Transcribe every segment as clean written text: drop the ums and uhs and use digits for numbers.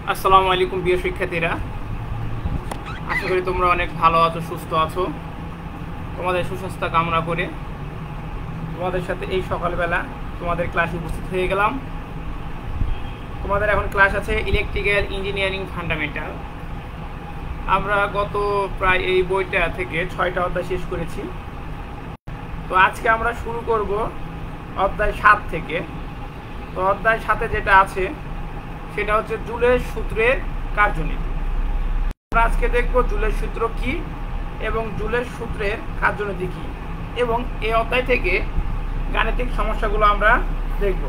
আসসালামু আলাইকুম প্রিয় শিক্ষার্থীরা, আশা করি তোমরা অনেক ভালো আছো, সুস্থ আছো। তোমাদের সুস্বাস্থ্য কামনা করে তোমাদের সাথে এই সকালবেলা তোমাদের ক্লাসে উপস্থিত হয়ে গেলাম। তোমাদের এখন ক্লাস আছে ইলেকট্রিক্যাল ইঞ্জিনিয়ারিং ফান্ডামেন্টাল। আমরা গত প্রায় এই বইটা থেকে 6টা অধ্যায় শেষ করেছি। তো আজকে আমরা শুরু করব অধ্যায় 7 থেকে। তো অধ্যায় 7-এ যেটা আছে সেটা হচ্ছে জুলের সূত্রের কার্যনীতি। আমরা আজকে দেখব জুলের সূত্র কি এবং জুলের সূত্রের কার্যনীতি কি, এবং এই অধ্যায় থেকে গাণিতিক সমস্যাগুলো আমরা দেখব।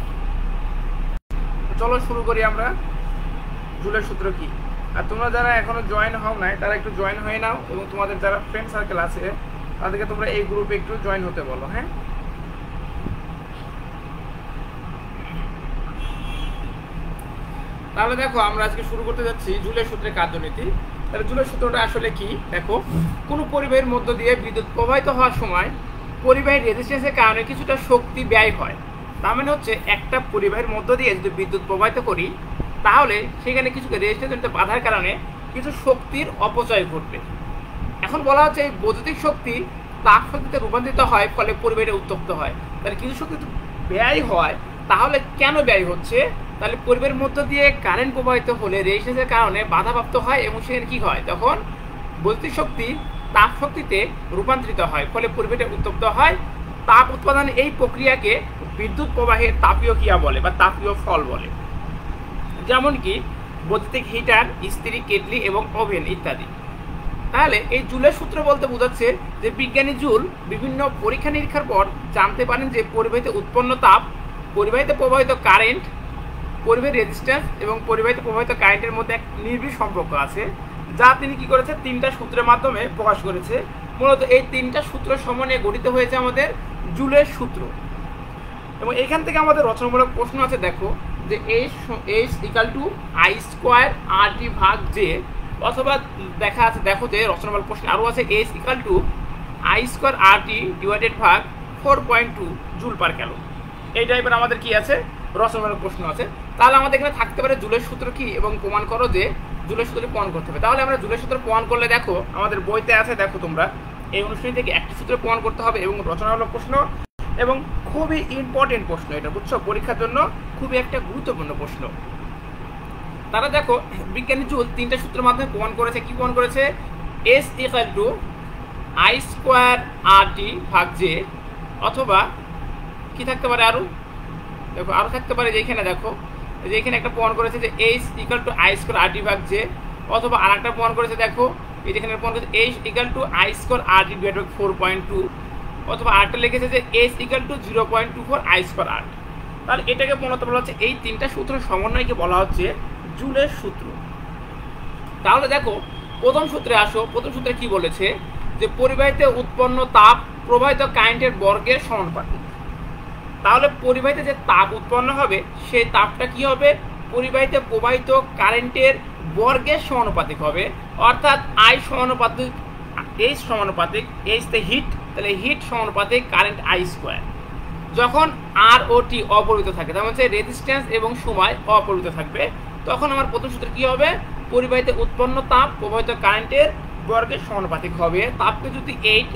চলো শুরু করি আমরা। জুলের সূত্র কি, আর তোমরা যারা এখনো জয়েন হও নাই তারা একটু জয়েন হয়ে নাও, এবং তোমাদের যারা ফ্রেন্ড সার্কেল আছে তাদেরকে তোমরা এই গ্রুপে একটু জয়েন হতে বলো। হ্যাঁ, তাহলে দেখো আমরা আজকে শুরু করতে যাচ্ছি জুলের সূত্রের কার্যনীতি। তাহলে জুলের সূত্রটা আসলে কি? দেখো, কোনো পরিবাহীর মধ্য দিয়ে বিদ্যুৎ প্রবাহিত হওয়ার সময় পরিবাহীর রেজিস্ট্যান্সের কারণে কিছুটা শক্তি ব্যয় হয়। তার মানে হচ্ছে একটা পরিবাহীর মধ্য দিয়ে যদি বিদ্যুৎ প্রবাহিত করি তাহলে সেখানে কিছু রেজিস্ট্যান্স বাধার কারণে কিছু শক্তির অপচয় ঘটবে। এখন বলা হচ্ছে এই বৈদ্যুতিক শক্তি তাপ শক্তিতে রূপান্তরিত হয়, ফলে পরিবাহীটা উত্তপ্ত হয়। তাহলে কিছু শক্তি ব্যয় হয়, তাহলে কেন ব্যয় হচ্ছে? তাহলে পরিবাহীর মধ্য দিয়ে কারেন্ট প্রবাহিত হলে রেজিস্ট্যান্সের কারণে বাধাপ্রাপ্ত হয়, এবং সেখানে কি হয়? তখন বৈদ্যুতিক শক্তি তাপ শক্তিতে রূপান্তরিত হয়, ফলে পরিবাহীটা উত্তপ্ত হয়। তাপ উৎপাদন এই প্রক্রিয়াকে বিদ্যুৎ প্রবাহের তাপীয় ক্রিয়া বলে বা তাপীয় ফল বলে, যেমন কি বৈদ্যুতিক হিটার, ইস্ত্রি, কেটলি এবং ওভেন ইত্যাদি। তাহলে এই জুলের সূত্র বলতে বোঝাচ্ছে যে বিজ্ঞানী জুল বিভিন্ন পরীক্ষা নিরীক্ষার পর জানতে পারেন যে পরিবাহীতে উৎপন্ন তাপ, পরিবাহীতে প্রবাহিত কারেন্ট, পরিবাহীর রেজিস্ট্যান্স এবং পরিবাহীতে প্রবাহিত কারেন্টের মধ্যে এক নির্বিড় সম্পর্ক আছে, যা তিনি কি করেছে? 3টা সূত্রের মাধ্যমে প্রকাশ করেছে। মূলত এই 3টা সূত্র সমন্বয়ে গঠিত হয়েছে আমাদের জুলের সূত্র। এবং এখান থেকে আমাদের রচনামূলক প্রশ্ন আছে। দেখো যে H equal to I² RT ভাগ J, অথবা দেখা আছে, দেখো যে রচনামূলক প্রশ্ন আরও আছে H equal to I² RT divided ভাগ 4.2 জুল পার ক্যালোরি। এই টাইপের আমাদের কি আছে? রচনামূলক প্রশ্ন আছে। তাহলে আমাদের এখানে থাকতে পারে জুলের সূত্র কি, এবং প্রমাণ করো যে জুলের সূত্র প্রমাণ করতে হবে। তাহলে আমরা জুলের সূত্র প্রমাণ করলে দেখো আমাদের বইতে আছে, দেখো তোমরা এই অনুষ্ঠিত থেকে একটি সূত্র প্রমাণ করতে হবে, এবং রচনামূলক প্রশ্ন, এবং খুবই ইম্পর্টেন্ট প্রশ্ন এটা, বুঝছো? পরীক্ষার জন্য খুবই একটা গুরুত্বপূর্ণ প্রশ্ন। তারা দেখো বিজ্ঞানী জুল 3টা সূত্রের মাধ্যমে প্রমাণ করেছে। কি প্রমাণ করেছে? S equal to I² RT ভাগ J, অথবা কি থাকতে পারে আরো? দেখো আরো থাকতে পারে যে এখানে দেখো যে এখানে একটা প্রমাণ করেছে যে H equal to I² RT ভাগ J, অথবা আর একটা প্রমাণ করেছে দেখো এই যেখানে প্রমাণ করেছে H equal to I² RT divided by 4.2, অথবা আরটা লিখেছে যে H equal to 0.24 I² RT। তাহলে এটাকে মূলত বলা হচ্ছে, এই 3টা সূত্রের সমন্বয়কে বলা হচ্ছে জুলের সূত্র। তাহলে দেখো প্রথম সূত্রে আসো। প্রথম সূত্রে কি বলেছে? যে পরিবাহীতে উৎপন্ন তাপ প্রবাহিত কারেন্টের বর্গের সমানুপাতিক। তাহলে পরিবাহীতে যে তাপ উৎপন্ন হবে সেই তাপটা কি হবে? পরিবাহীতে প্রবাহিত কারেন্টের বর্গের সমানুপাতিক হবে, অর্থাৎ I সমানুপাতিক H সমানুপাতিক H তে হিট, তাহলে হিট সমানুপাতিক কারেন্ট I²। যখন R ও T অপরিবর্তিত থাকে, তার মানে রেজিস্ট্যান্স এবং সময় অপরিবর্তিত থাকবে, তখন আমার প্রথম সূত্র কি হবে? পরিবাহীতে উৎপন্ন তাপ প্রবাহিত কারেন্টের বর্গের সমানুপাতিক হবে। তাপকে যদি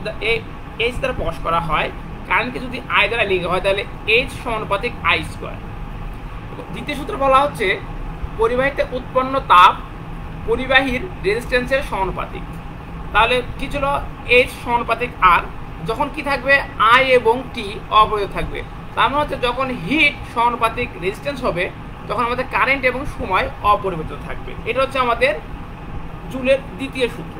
H দ্বারা প্রকাশ করা হয়, কারেন্টকে যদি I দ্বারা লেখা হয়, তাহলে H সমানুপাতিক I²। দ্বিতীয় সূত্র বলা হচ্ছে পরিবাহীতে উৎপন্ন তাপ পরিবাহীর রেজিস্ট্যান্সের সমানুপাতিক। তাহলে কি ছিল? H সমানুপাতিক R। যখন কি থাকবে? I এবং T অপরিবর্তিত থাকবে। তার মানে হচ্ছে যখন হিট সমানুপাতিক রেজিস্ট্যান্স হবে তখন আমাদের কারেন্ট এবং সময় অপরিবর্তিত থাকবে। এটা হচ্ছে আমাদের জুলের দ্বিতীয় সূত্র।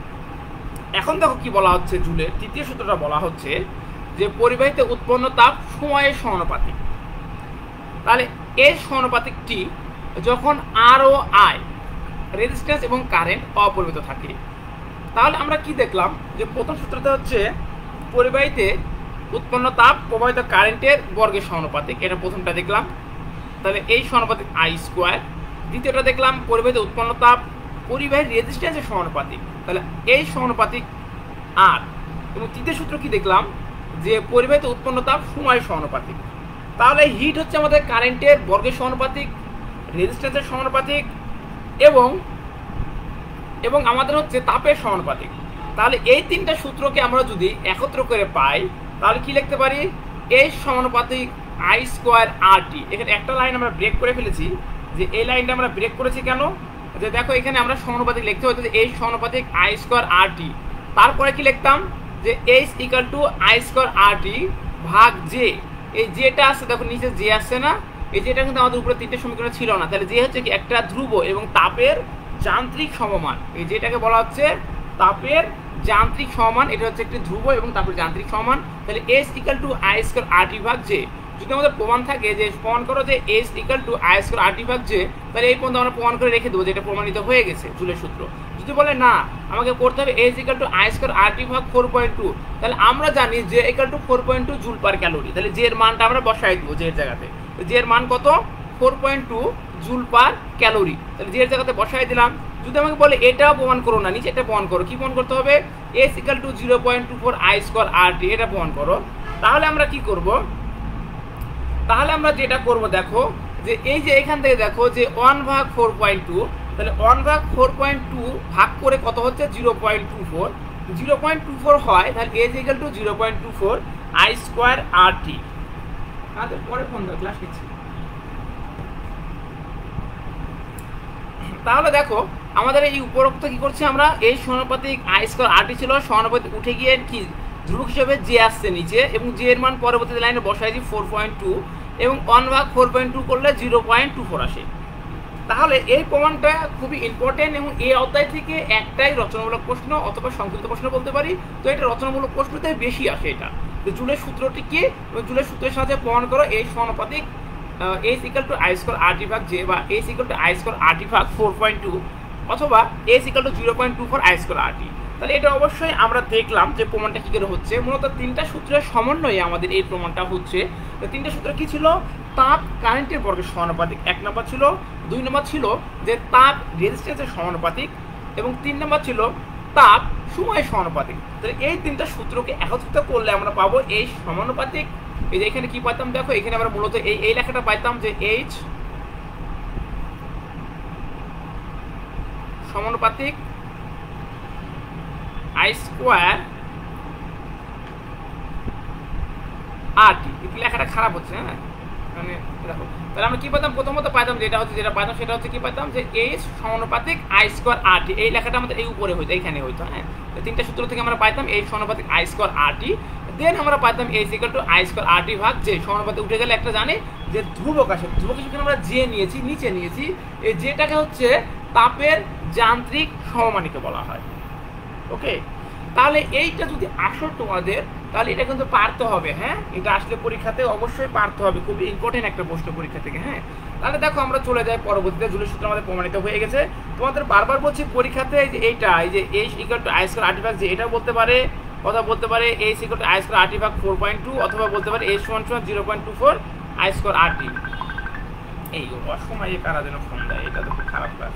এখন দেখো কি বলা হচ্ছে, জুলের তৃতীয় সূত্রটা বলা হচ্ছে যে পরিবাহীতে উৎপন্ন তাপ সময়ের সমানুপাতিক। তাহলে এর সমানুপাতিক T যখন R ও I রেজিস্ট্যান্স এবং কারেন্ট অপরিবর্তিত থাকে। তাহলে আমরা কি দেখলাম? যে প্রথম সূত্রটা হচ্ছে পরিবাহীতে উৎপন্ন তাপ প্রবাহিত কারেন্টের বর্গের সমানুপাতিক, এটা প্রথমটা দেখলাম। তাহলে এই সমানুপাতিক I²। দ্বিতীয়টা দেখলাম পরিবাহীতে উৎপন্ন তাপ পরিবাহীর রেজিস্ট্যান্সের সমানুপাতিক, তাহলে এই সমানুপাতিক R। এবং তৃতীয় সূত্র কি দেখলাম? যে পরিবাহীতে উৎপন্ন তাপ সময়ের সমানুপাতিক। তাহলে হিট হচ্ছে আমাদের কারেন্টের বর্গের সমানুপাতিক, রেজিস্ট্যান্সের সমানুপাতিক, এবং এবং আমাদের হচ্ছে তাপের সমানুপাতিক। তাহলে এই তিনটা সূত্রকে আমরা যদি একত্র করে পাই তাহলে কি লিখতে পারি, এইচ সমানুপাতিক আই স্কোয়ার আর টি। এখানে একটা লাইন আমরা ব্রেক করে ফেলেছি, যে এই লাইনটা আমরা ব্রেক করেছি কেন, যে দেখো এখানে আমরা সমানুপাতিক লিখতে হতো যে এইচ সমানুপাতিক আই স্কোয়ার আর টি, তারপরে কি লিখতাম যে H equal to I square R T ভাগ জে। এই যেটা আছে দেখো নিচে যে আসছে না, এই যেটা কিন্তু আমাদের উপরে তিনটে সমীকরণ ছিল না, তাহলে যে হচ্ছে কি একটা ধ্রুব এবং তাপের যান্ত্রিক সমমান, এই যেটাকে বলা হচ্ছে তাপের যান্ত্রিক সমমান, এটা হচ্ছে একটি ধ্রুব এবং তাপের যান্ত্রিক সমমান। তাহলে S equal to I square R T ভাগ জে। যদি আমাদের প্রমাণ থাকে যে প্রমাণ করো যে S equal to I square R T ভাগ জে, তাহলে এই পর্যন্ত আমরা প্রমাণ করে রেখে দেবো যে এটা প্রমাণিত হয়ে গেছে জুলের সূত্র। যদি বলে না আমাকে করতে হবে S equal to I square R T ভাগ 4.2, তাহলে আমরা জানি যে equal to 4.2 joule per calorie. তাহলে যে এর মানটা আমরা বসাই দেবো, যে এর জায়গাতে যে এর মান কত 4.2 জুল পার ক্যালোরি, তাহলে যে এর জায়গাতে বসাই দিলাম। যদি আমাকে বলে এটাও প্রমাণ করো না, নিচে এটা প্রমাণ করো, কি প্রমাণ করতে হবে, S equal to 0.24 I square R T, এটা প্রমাণ করো। তাহলে আমরা কি করব, তাহলে আমরা যেটা করব দেখো যে এই যে এখান থেকে দেখো যে 1 ভাগ 4.2, তাহলে 1 ভাগ 4.2 ভাগ করে কত হচ্ছে 0.24, 0.24 হয়, তাহলে S equal to 0.24 I square R T. পরে ফোন দাও, ক্লাস নিচ্ছি। তাহলে দেখো আমাদের এই উপরোক্ত কি করছি আমরা, এই সমানুপাতিক আই স্কোয়ার আর টি ছিল, সমানুপাতিক উঠে গিয়ে কি ধ্রুবক হিসেবে যে আসছে নিচে, এবং যে এর মান পরবর্তী লাইনে বসাইছি 4.2, এবং 1 ভাগ 4.2 করলে 0.24 আসে। তাহলে এই প্রমাণটা খুবই ইম্পর্টেন্ট, এবং এই অধ্যায় থেকে একটাই রচনামূলক প্রশ্ন অথবা সংক্ষিপ্ত প্রশ্ন বলতে পারি, তো এটা রচনামূলক প্রশ্নতে বেশি আসে। এটা জুলের সূত্রটি কি, জুলের সূত্রের সাথে প্রমাণ করো এই সমানুপাতিক H equal to I square R T ভাগ জে, বা H equal to I square R T ভাগ 4.2, অথবা H equal to 0.24 I square R T. তাহলে এটা অবশ্যই আমরা দেখলাম যে প্রমাণটা কি করে হচ্ছে। মূলত তিনটা সূত্রের সমন্বয়ে আমাদের এই প্রমাণটা হচ্ছে। তিনটা সূত্র কি ছিল, তাপ কারেন্টের বর্গের সমানুপাতিক 1 নম্বর ছিল, 2 নম্বর ছিল যে তাপ রেজিস্ট্যান্সের সমানুপাতিক, এবং 3 নম্বর ছিল তাপ সময়ের সমানুপাতিক। তাহলে এই তিনটা সূত্রকে একত্রিত করলে আমরা পাবো এই সমানুপাতিক। এই যে এখানে কি পাইতাম দেখো, এখানে আমরা মূলত এই লেখাটা পাইতাম যে এইচ সমানুপাতিক আই স্কোয়ার আর টি। লেখাটা খারাপ হচ্ছে, হ্যাঁ মানে দেখো, তাহলে আমরা কি পাইতাম, প্রথমত পাইতাম যেটা হচ্ছে, যেটা পাইতাম সেটা হচ্ছে কি পাইতাম যে এইচ সমানুপাতিক আই স্কোয়ার আর টি। এই লেখাটা আমাদের এই উপরে হইতো, এইখানে হইতো, হ্যাঁ। তিনটা সূত্র থেকে আমরা পাইতাম এইচ সমানুপাতিক I square R T, then আমরা পাইতাম H equal to I square R T ভাগ জে। সমানুপাতিক উঠে গেলে একটা জানি যে ধ্রুবক আসে, ধ্রুবক হিসেবে আমরা জে নিয়েছি, নিচে নিয়েছি, এই যেটাকে হচ্ছে তাপের যান্ত্রিক সমমানিকে বলা হয়। ওকে, তাহলে এইটা যদি আসো তোমাদের, তাহলে এটা কিন্তু পারতে হবে, হ্যাঁ, এটা আসলে পরীক্ষাতে অবশ্যই পারতে হবে, খুবই ইম্পর্টেন্ট একটা প্রশ্ন পরীক্ষা থেকে, হ্যাঁ। তাহলে দেখো আমরা চলে যাই পরবর্তীতে, জুলের সূত্র আমাদের প্রমাণিত হয়ে গেছে। তোমাদের বারবার বলছি পরীক্ষাতে যে এইটা, এই যে H equal to I square R T ভাগ যে, এটা বলতে পারে, অথবা বলতে পারে H equal to I square R T ভাগ 4.2, অথবা বলতে পারে এইচ সমান 0.24 আই স্কোয়ার আর টি। এই অসময়ে কারা যেন ফোন দেয়, এটা তো খুব খারাপ কাজ।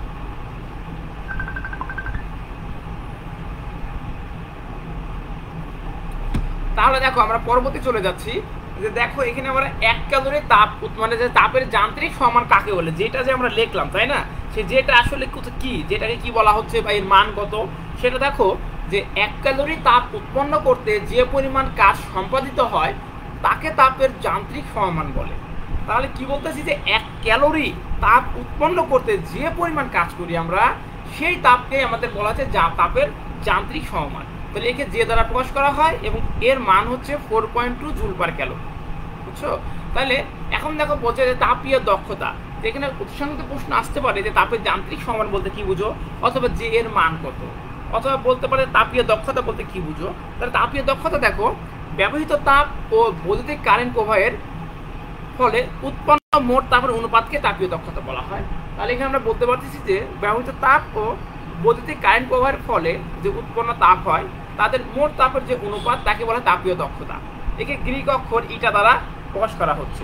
তাহলে দেখো আমরা পরবর্তী চলে যাচ্ছি, যে দেখো এখানে আমরা 1 ক্যালোরি তাপ, মানে যে তাপের যান্ত্রিক সমান কাকে বলে, যেটা যে আমরা লিখলাম তাই না, সে যেটা আসলে কি, যেটাকে কি বলা হচ্ছে বা এর মান কত, সেটা দেখো যে 1 ক্যালোরি তাপ উৎপন্ন করতে যে পরিমাণ কাজ সম্পাদিত হয় তাকে তাপের যান্ত্রিক সমমান বলে। তাহলে কি বলতেছি যে 1 ক্যালোরি তাপ উৎপন্ন করতে যে পরিমাণ কাজ করি আমরা, সেই তাপকে আমাদের বলা হচ্ছে তাপের যান্ত্রিক সমমান। তাহলে একে যে দ্বারা প্রকাশ করা হয়, এবং এর মান হচ্ছে 4.2 জুল পার ক্যালোরি, বুঝছো। তাহলে এখন দেখো বলছে যে তাপীয় দক্ষতা, এখানে উৎসাহিত প্রশ্ন আসতে পারে যে তাপের যান্ত্রিক সমান বলতে কি বুঝো, অথবা যে এর মান কত, অথবা বলতে পারে তাপীয় দক্ষতা বলতে কি বুঝো। তাহলে তাপীয় দক্ষতা দেখো, ব্যবহৃত তাপ ও বৈদ্যুতিক কারেন্ট প্রবাহের ফলে উৎপন্ন মোট তাপের অনুপাতকে তাপীয় দক্ষতা বলা হয়। তাহলে এখানে আমরা বলতে পারতেছি যে ব্যবহৃত তাপ ও বৈদ্যুতিক কারেন্ট প্রবাহের ফলে যে উৎপন্ন তাপ হয় তাদের মোট তাপের যে অনুপাত তাকে বলা তাপীয় দক্ষতা। একে গ্রিক অক্ষর ইটা দ্বারা প্রকাশ করা হচ্ছে।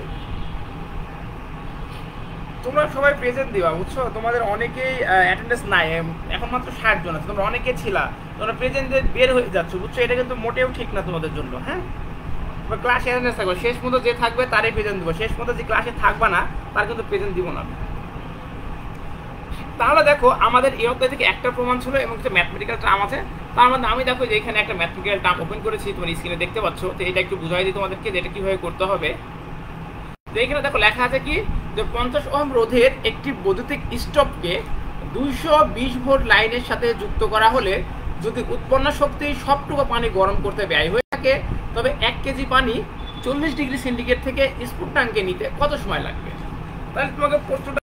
তোমরা সবাই প্রেজেন্ট দিবা, বুঝছো, তোমাদের অনেকেই অ্যাটেন্ডেন্স নাই, এখন মাত্র 60 জন আছে, তোমরা অনেকে ছিলা, তোমরা প্রেজেন্ট বের হয়ে যাচ্ছ, বুঝছো, এটা কিন্তু মোটেও ঠিক না তোমাদের জন্য, হ্যাঁ। ক্লাসে অ্যাটেন্ডেন্স থাকবে, শেষ মতো যে থাকবে তারই প্রেজেন্ট দিব, শেষ মতো যে ক্লাসে থাকবে না তার কিন্তু প্রেজেন্ট দিব না। তাহলে দেখো আমাদের এই অধ্যায় থেকে একটা প্রমাণ ছিল এবং একটা ম্যাথমেটিক্যাল টার্ম আছে। তার মধ্যে আমি দেখো যে এখানে একটা ম্যাথমেটিক্যাল টার্ম ওপেন করেছি, তোমার স্ক্রিনে দেখতে পাচ্ছ। তো এটা একটু বুঝাই দিই তোমাদেরকে যে এটা কিভাবে করতে হবে। তো এখানে দেখো লেখা আছে কি যে 50 ওহম রোধের একটি বৈদ্যুতিক স্টোভকে 220 ভোল্ট লাইনের সাথে যুক্ত করা হলে যদি উৎপন্ন শক্তি সবটুকু পানি গরম করতে ব্যয় হয়ে থাকে, তবে 1 কেজি পানি 40 ডিগ্রি সেন্টিগ্রেড থেকে স্ফুটনাঙ্কে নিতে কত সময় লাগবে? তাহলে তোমাকে প্রশ্নটা